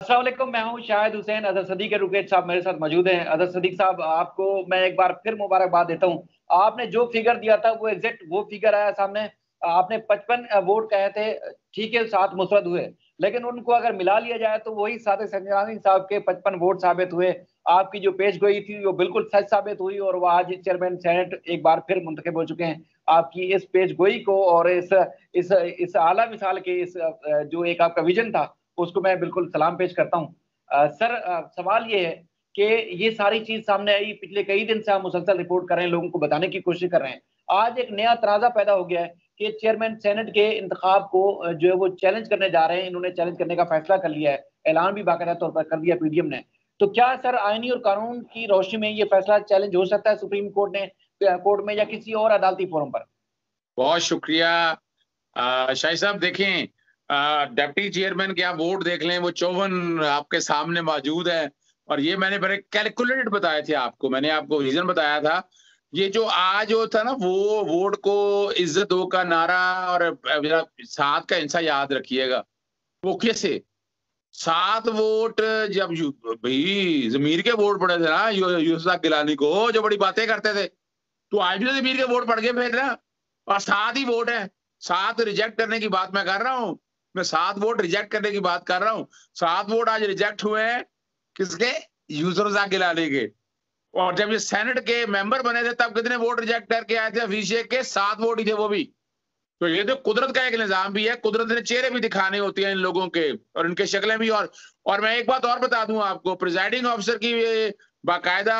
अस्सलाम वालेकुम, मैं हूं शाहिद हुसैन। अजहर सदीक एडवोकेट साहब मेरे साथ मौजूद हैं। अजहर सदीक साहब, आपको मैं एक बार फिर मुबारकबाद देता हूं। आपने जो फिगर दिया था वो एग्जैक्ट वो फिगर आया सामने। आपने 55 वोट कहे थे, ठीक है, 7 मुस्बत हुए, लेकिन उनको अगर मिला लिया जाए तो वही सादे संजरानी साहब के 55 वोट साबित हुए। आपकी जो पेश गोई थी वो बिल्कुल सच साबित हुई और वो आज चेयरमैन सेनेट एक बार फिर मुंतखब हो चुके हैं। आपकी इस पेश गोई को और इस आला मिसाल के इस जो एक आपका विजन था उसको मैं बिल्कुल सलाम पेश करता हूँ। सर, सवाल ये है कि ये सारी चीज सामने आई, पिछले कई दिन से हम मुसलसल रिपोर्ट कर रहे हैं, लोगों को बताने की कोशिश कर रहे हैं। आज एक नया तनाजा पैदा हो गया है कि चेयरमैन सेनेट के इंतखाब को जो है वो चैलेंज करने जा रहे हैं। इन्होंने चैलेंज करने का फैसला कर लिया है, ऐलान भी बाकायदा तौर पर कर दिया पीडीएम ने। तो क्या सर आईनी और कानून की रोशनी में ये फैसला चैलेंज हो सकता है सुप्रीम कोर्ट में या किसी और अदालती फोरम पर? बहुत शुक्रिया। शाही साहब, देखें, डिप्टी चेयरमैन के आप वोट देख लें, वो 54 आपके सामने मौजूद है। और ये मैंने बड़े कैलकुलेटेड बताए थे आपको, मैंने आपको रीजन बताया था। ये जो आज हो था ना, वो वोट को इज्जत हो का नारा और साथ का इंसा याद रखिएगा। वो कैसे 7 वोट, जब भाई जमीर के वोट पड़े थे ना यूसुफ गिलानी को, जो बड़ी बातें करते थे, तो आज भी जमीर के वोट पड़ गए फिर ना। और 7 ही वोट है, 7 रिजेक्ट करने की बात मैं कर रहा हूं। मैं 7 वोट रिजेक्ट करने की बात कर रहा हूं। 7 वोट आज रिजेक्ट हुए हैं, किसके? यूसुफ गिलानी के। और जब ये सेनेट के मेंबर बने थे तब कितने वोट रिजेक्ट करके आए थे? हफीज शेख के 7 वोट ही थे वो भी। तो ये तो कुदरत का एक निजाम भी है, कुदरत ने चेहरे भी दिखाने होती हैं इन लोगों के और इनके शक्लें भी। और मैं एक बात और बता दूं आपको, प्रिजाइडिंग ऑफिसर की बाकायदा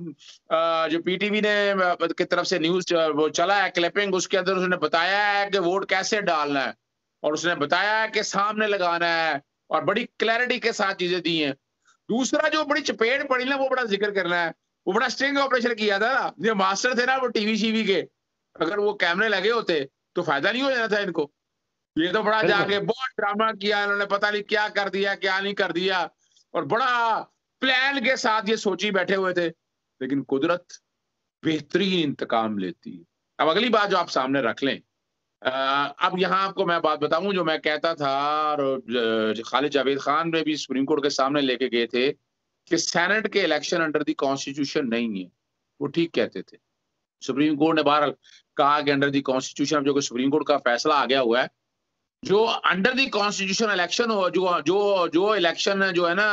जो पीटीवी ने की तरफ से न्यूज वो चला है क्लिपिंग, उसके अंदर उसने बताया है कि वोट कैसे डालना है और उसने बताया है कि सामने लगाना है और बड़ी क्लैरिटी के साथ चीजें दी हैं। दूसरा जो बड़ी चपेट पड़ी ना, वो बड़ा जिक्र करना है। वो बड़ा स्टिंग ऑपरेशन किया था ना, जो मास्टर थे ना वो टीवी शीवी के, अगर वो कैमरे लगे होते तो फायदा नहीं हो जाना था इनको। ये तो बड़ा जाके बहुत ड्रामा किया इन्होंने, पता नहीं क्या कर दिया क्या नहीं कर दिया, और बड़ा प्लान के साथ ये सोची बैठे हुए थे। लेकिन कुदरत बेहतरीन इंतकाम लेती है। अब अगली बात जो आप सामने रख लें, अब यहाँ आपको मैं बात बताऊं जो मैं कहता था, और खालिद जावेद खान ने भी सुप्रीम कोर्ट के सामने लेके गए थे कि सेनेट के इलेक्शन अंडर दी कॉन्स्टिट्यूशन नहीं है। वो ठीक कहते थे। सुप्रीम कोर्ट ने बाहर कहा कि अंडर दी कॉन्स्टिट्यूशन, जो कि सुप्रीम कोर्ट का फैसला आ गया हुआ है, जो अंडर दी कॉन्स्टिट्यूशन इलेक्शन हो, जो जो जो इलेक्शन जो है ना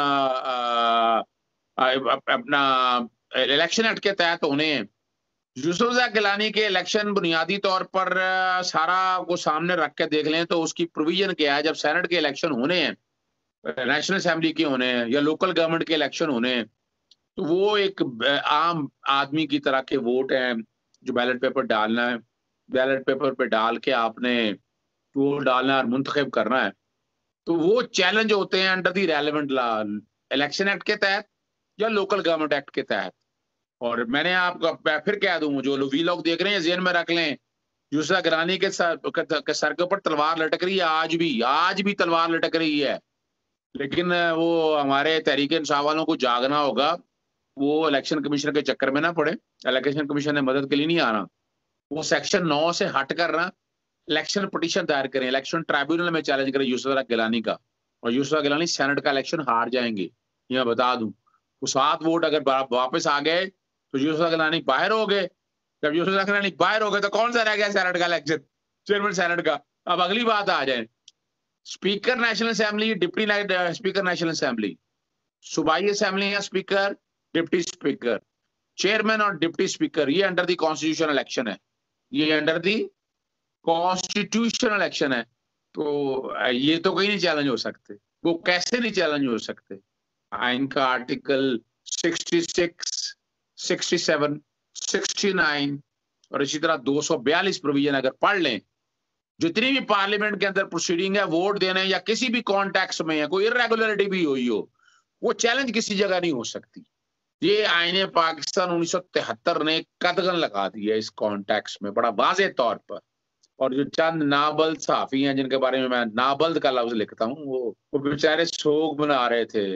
अपना इलेक्शन एक्ट के तहत होने हैं, यूसुफ गिलानी के इलेक्शन बुनियादी तौर पर सारा को सामने रख के देख लें तो उसकी प्रोविजन क्या है। जब सेनेट के इलेक्शन होने हैं, नेशनल असेंबली के होने हैं या लोकल गवर्नमेंट के इलेक्शन होने हैं, तो वो एक आम आदमी की तरह के वोट हैं जो बैलेट पेपर डालना है। बैलेट पेपर पे डाल के आपने वोट डालना है और मुंतखब करना है। तो वो चैलेंज होते हैं under the relevant law, election act के तहत या लोकल गवर्नमेंट एक्ट के तहत। और मैंने आपको फिर कह दूं, जो लोग वीलॉग देख रहे हैं जेहन में रख लें, यूसुफ गिलानी के सर के ऊपर तलवार लटक रही है, आज भी तलवार लटक रही है। लेकिन वो हमारे तहरीक इंसाफ वालों को जागना होगा, वो इलेक्शन कमीशन के चक्कर में ना पड़े। इलेक्शन कमीशन ने मदद के लिए नहीं आना, वो सेक्शन 9 से हट करना, इलेक्शन पिटीशन दायर करें, इलेक्शन ट्राइब्यूनल में चैलेंज करें यूसुफ गिलानी का। और यूसुफ गिलानी सेनेट का इलेक्शन हार जाएंगे, ये मैं बता दूं। वो 7 वोट अगर वापस आ गए तो यूसुफ गिलानी बाहर हो गए। जब यूसुफ गिलानी बाहर हो गए तो कौन सा रह गया सेनेट का इलेक्शन? चेयरमैन सेनेट का। अब अगली बात आ जाए, speaker national assembly, deputy speaker national assembly, सूबाई असेंबली या स्पीकर, डिप्टी स्पीकर, चेयरमैन और डिप्टी स्पीकर, ये अंडर दी कॉन्स्टिट्यूशन इलेक्शन है। ये अंडर दी कॉन्स्टिट्यूशन इलेक्शन है। तो ये तो कहीं नहीं चैलेंज हो सकते। वो कैसे नहीं चैलेंज हो सकते? आइन का आर्टिकल 66, 67, 69 और इसी तरह 242 प्रोविजन अगर पढ़ लें, जितनी भी पार्लियामेंट के अंदर प्रोसीडिंग है वोट देने या किसी भी कॉन्टेक्स्ट में है, कोई इरेगुलरिटी भी हुई हो, वो चैलेंज किसी जगह नहीं हो सकती। ये आईने पाकिस्तान 1973 ने कदगन लगा दी है इस कॉन्टेक्स्ट में बड़ा वाज़ेह तौर पर। और जो चंद नाबल्द सहाफी हैं जिनके बारे में मैं नाबल्द का लफ्ज लिखता हूँ, वो बेचारे शोक मना रहे थे।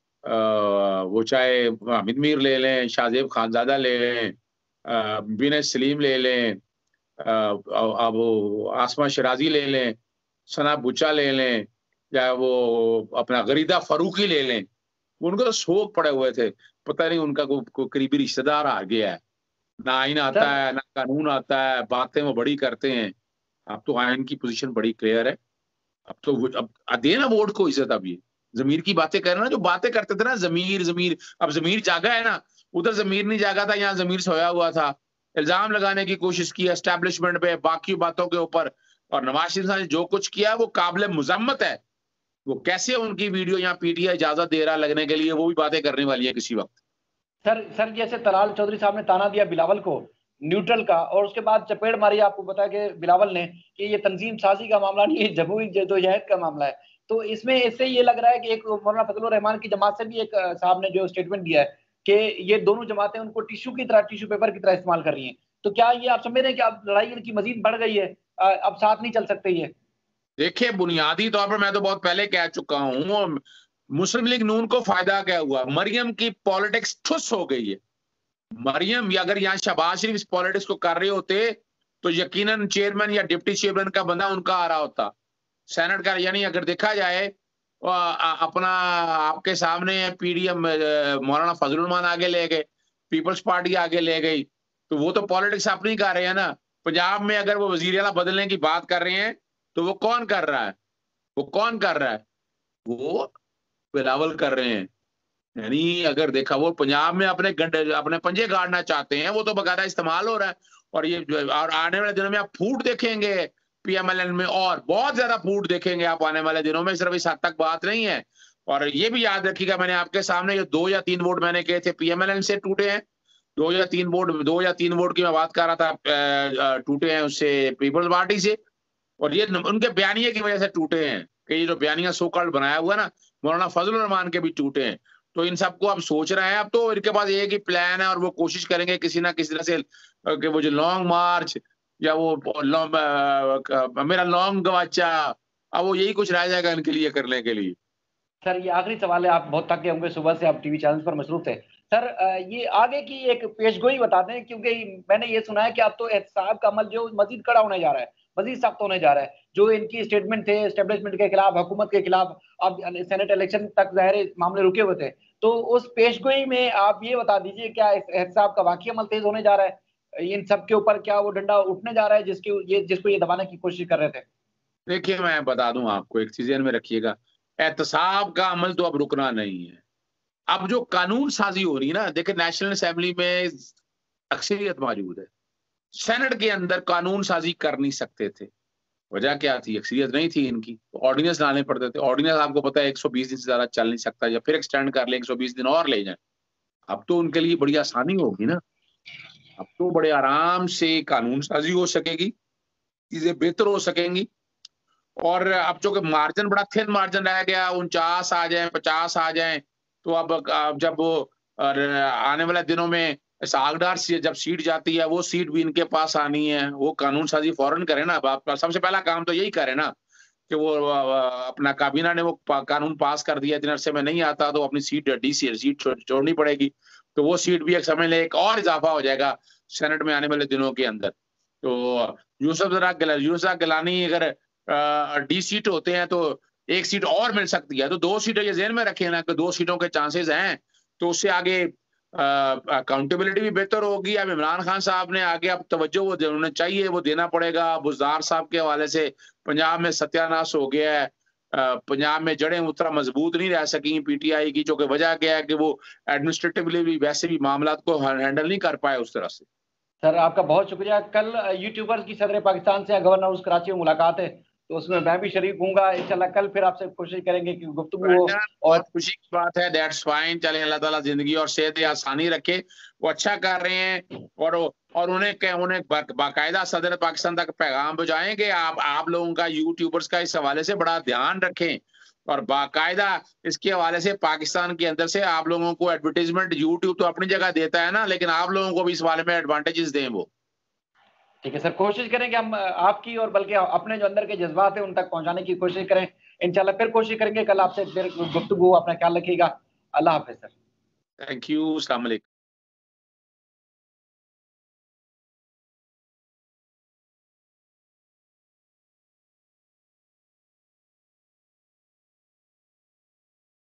वो चाहे हामिद मीर ले लें, शाहजेब खानजादा ले लें, बिन सलीम ले लें, अब आसमा शराजी ले लें, सना बुचा ले लें, या वो अपना गरीदा फरूकी ले लें, उनको तो शौक पड़े हुए थे, पता नहीं उनका कोई करीबी रिश्तेदार आ गया है, ना आइन आता सर है ना कानून आता है, बातें वो बड़ी करते हैं। अब तो आइन की पोजीशन बड़ी क्लियर है। अब तो अब दे ना वोट को इज्जत। अब ये जमीर की बातें कर रहे ना, जो बातें करते थे ना, जमीर जमीर, अब जमीर जागा है ना, उधर जमीर नहीं जागा था, यहाँ जमीर सोया हुआ था। इल्जाम लगाने की कोशिश की एस्टेब्लिशमेंट पे, बाकी बातों के ऊपर, और नवाज शरीफ साहब ने जो कुछ किया वो काबिल मुजम्मत है। वो कैसे उनकी वीडियो यहाँ पीटीआई इजाजत दे रहा लगने के लिए, वो भी बातें करने वाली है किसी वक्त। सर जैसे तलाल चौधरी साहब ने ताना दिया बिलावल को न्यूट्रल का, और उसके बाद चपेड़ मारी आपको पता कि बिलावल ने कि ये तंजीम साजी का मामला नहीं, ये जमुई जदोजहद का मामला है। तो इसमें इससे ये लग रहा है कि एक मौलाना फजलुर रहमान की जमात से भी एक साहब ने जो स्टेटमेंट दिया है कि ये दोनों जमातें उनको टिश्यू की तरह, टिश्यू पेपर की तरह इस्तेमाल कर रही हैं। तो क्या ये आप समझ रहे हैं कि अब लड़ाई इनकी मजीद बढ़ गई है, अब साथ नहीं चल सकते ये? देखिए, बुनियादी तौर पर मैं तो बहुत पहले कह चुका हूँ, मुस्लिम लीग नून को फायदा क्या हुआ? मरियम की पॉलिटिक्स ठुस हो गई है। मरियम, या अगर यहाँ शहबाज शरीफ इस पॉलिटिक्स को कर रहे होते तो यकीनन चेयरमैन या डिप्टी चेयरमैन का बंदा उनका आ रहा होता, सेनेट का। यानी अगर देखा जाए अपना आपके सामने पीडीएम मौलाना फजलुर रहमान आगे ले गए, पीपल्स पार्टी आगे ले गई, तो वो तो पॉलिटिक्स अपनी कर रहे हैं ना। पंजाब में अगर वो वजीर आला बदलने की बात कर रहे हैं तो वो कौन कर रहा है? वो कौन कर रहा है? वो बिलावल कर रहे हैं। यानी अगर देखा, वो पंजाब में अपने गंडे, अपने पंजे गाड़ना चाहते हैं, वो तो बकायदा इस्तेमाल हो रहा है। और ये और आने वाले दिनों में आप फूट देखेंगे पीएमएलएन में, और बहुत ज्यादा फूट देखेंगे आप आने वाले दिनों में। सिर्फ इस हद तक बात नहीं है। और ये भी याद रखिएगा, मैंने आपके सामने ये 2 या 3 वोट मैंने कहे थे पीएमएलएन से टूटे हैं। 2 या 3 वोट की मैं बात कर रहा था, टूटे हैं उससे पीपल्स पार्टी से। और ये उनके बयानिए की वजह से टूटे हैं, कि ये जो बयानिया सो कॉल्ड बनाया हुआ ना, मौलाना फजलुर रहमान के भी टूटे हैं। तो इन सबको अब सोच रहे हैं, अब तो इनके पास एक ही प्लान है, और वो कोशिश करेंगे किसी ना किसी तरह से कि वो जो लॉन्ग मार्च, या वो मेरा लॉन्ग गवाचा, अब वो यही कुछ रह जाएगा इनके लिए करने के लिए। सर ये आखिरी सवाल है, आप बहुत थके होंगे, सुबह से आप टीवी चैनल पर मसरूफ थे। सर ये आगे की एक पेशगोई बता दें, क्योंकि मैंने ये सुना है कि अब तो एहतसाब का अमल जो मजीद कड़ा होने जा रहा है, मजीद सख्त होने जा रहा है। जो इनकी स्टेटमेंट थे एस्टेब्लिशमेंट के खिलाफ, हुकूमत के खिलाफ, अब सेनेट इलेक्शन तक ज़ाहिर मामले रुके हुए थे। तो उस पेशगोई में आप ये बता दीजिए, क्या एहतसाब का वाकई अमल तेज होने जा रहा है? इन सब के ऊपर क्या वो डंडा उठने जा रहा है जिसको ये दबाने की कोशिश कर रहे थे? देखिए, मैं बता दूं आपको, एक चीज ध्यान में रखिएगा, एहतसाब का अमल तो अब रुकना नहीं है। अब जो कानून साजी हो रही है ना, देखिए नेशनल असेंबली में अक्सरियत मौजूद है, सेनेट के अंदर कानून साजी कर नहीं सकते थे। वजह क्या थी? अक्सरियत नहीं थी इनकी, तो ऑर्डिनेंस लाने पड़ते थे। ऑर्डिनेंस आपको पता है 120 दिन से ज्यादा चल नहीं सकता, या फिर एक्सटेंड कर ले 120 दिन और ले जाए। अब तो उनके लिए बड़ी आसानी होगी ना, अब तो बड़े आराम से कानून साजी हो सकेगी, चीजें बेहतर हो सकेंगी। और अब जो मार्जिन, बड़ा थिन मार्जिन रह गया, 49 आ जाए, 50 आ जाए, तो अब जब वो आने वाले दिनों में सागदार से जब सीट जाती है, वो सीट भी इनके पास आनी है, वो कानून साजी फौरन करे ना। सबसे पहला काम तो यही करे ना, कि वो अपना काबीना ने वो कानून पास कर दिया, इतने अरसे में नहीं आता तो अपनी सीट छोड़नी पड़ेगी। तो वो सीट भी एक समझ ले एक और इजाफा हो जाएगा सेनेट में आने वाले दिनों के अंदर। तो यूसुफ गिलानी अगर डी सीट होते हैं तो एक सीट और मिल सकती है। तो 2 सीटें ये ज़हन में रखें ना, कि 2 सीटों के चांसेस हैं, तो उससे आगे अकाउंटेबिलिटी भी बेहतर होगी। अब इमरान खान साहब ने आगे अब तवज्जो वो उन्हें चाहिए, वो देना पड़ेगा। बुज़दार साहब के हवाले से पंजाब में सत्यानाश हो गया है। पंजाब में जड़ें उतना मजबूत नहीं रह सकी पीटीआई की, जो कि वजह क्या है कि वो एडमिनिस्ट्रेटिवली भी वैसे भी मामला को हैंडल नहीं कर पाए उस तरह से। सर आपका बहुत शुक्रिया। कल यूट्यूबर्स की सदर पाकिस्तान से गवर्नर हाउस कराची में मुलाकात है, तो उसमें मैं भी शरीक हूँगा इंशाल्लाह। कल फिर आपसे कोशिश करेंगे कि गुफ्तगू हो। और बहुत खुशी की बात है, दैट्स फाइन। चले, अल्लाह ताला जिंदगी और सेहत आसानी रखे। वो अच्छा कर रहे हैं, और उन्हें बाकायदा सदर पाकिस्तान तक पैगाम पहुंचाएंगे। आप लोगों का, यूट्यूबर्स का इस हवाले से बड़ा ध्यान रखें, और बाकायदा इसके हवाले से पाकिस्तान के अंदर से आप लोगों को एडवर्टीजमेंट, यूट्यूब तो अपनी जगह देता है ना, लेकिन आप लोगों को भी इस वाले में एडवांटेजेस दें वो। ठीक है सर, कोशिश करें कि हम आपकी और बल्कि अपने जो अंदर के जज्बात हैं उन तक पहुंचाने की कोशिश करें। इंशाल्लाह फिर कोशिश करेंगे कल आपसे फिर गुफ्तगू। अपना ख्याल रखिएगा। अल्लाह हाफिज सर। Thank you. अस्सलाम वालेकुम।